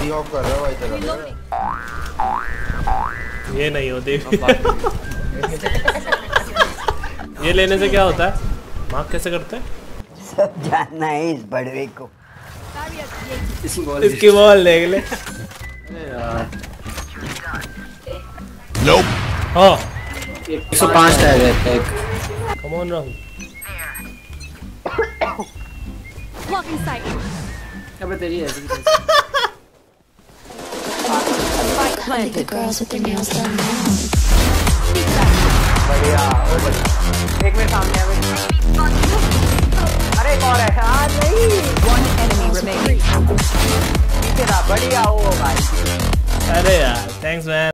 जी of कर रहा है भाई तेरा। ये नहीं होती। ये लेने से क्या होता है? मार्क कैसे करते हैं? सब जानना है इस बड़वे को। इसकी बॉल देख ले। हाँ 105 टैग है एक। Come on Rahul. अब तेरी है। बढ़िया एक मिनट सामने है। अरे एक और है। हाँ नहीं पीछे था। बढ़िया वो भाई। अरे यार थैंक्स मैन।